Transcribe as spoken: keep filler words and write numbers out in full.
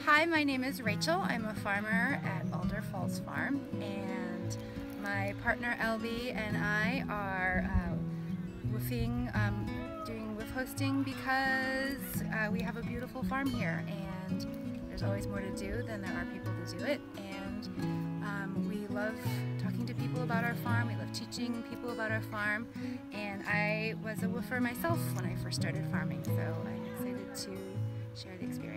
Hi, my name is Rachel. I'm a farmer at Alder Falls Farm, and my partner Elby and I are uh, woofing, um, doing woof hosting because uh, we have a beautiful farm here, and there's always more to do than there are people to do it. And um, we love talking to people about our farm. We love teaching people about our farm, and I was a woofer myself when I first started farming, so I'm excited to share the experience.